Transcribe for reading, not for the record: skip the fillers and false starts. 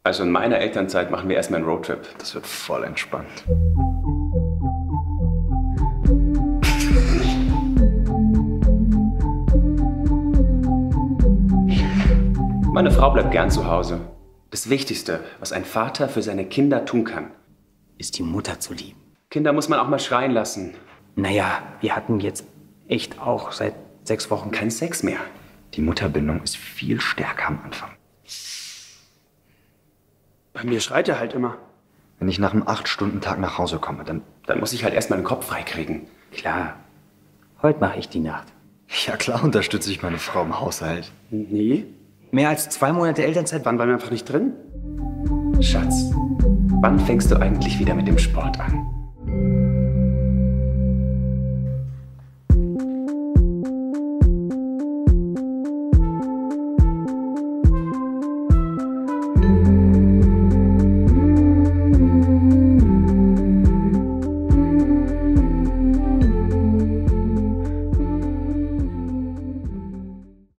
Also in meiner Elternzeit machen wir erstmal einen Roadtrip. Das wird voll entspannt. Meine Frau bleibt gern zu Hause. Das Wichtigste, was ein Vater für seine Kinder tun kann, ist die Mutter zu lieben. Kinder muss man auch mal schreien lassen. Naja, wir hatten jetzt echt auch seit 6 Wochen Kein Sex mehr. Die Mutterbindung ist viel stärker am Anfang. Bei mir schreit er halt immer. Wenn ich nach einem 8-Stunden-Tag nach Hause komme, Dann muss ich halt erstmal den Kopf freikriegen. Klar, heute mache ich die Nacht. Ja klar, unterstütze ich meine Frau im Haushalt. Nee, Mehr als 2 Monate Elternzeit waren wir einfach nicht drin. Schatz, wann fängst du eigentlich wieder mit dem Sport an?